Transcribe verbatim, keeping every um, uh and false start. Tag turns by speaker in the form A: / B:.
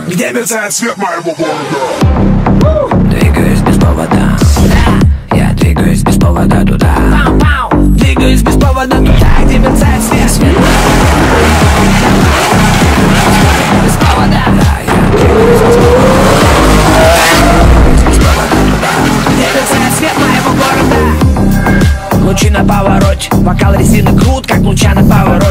A: где мерцает свет моего города.
B: Двигаюсь без повода, да, я двигаюсь без повода туда. Пау-пау. Двигаюсь без повода туда, где мерцает свет. Свет. Без повода, да, я двигаюсь без повода туда, где мерцает свет моего города. Лучи на повороте, бокал резины крут, как луча на повороте.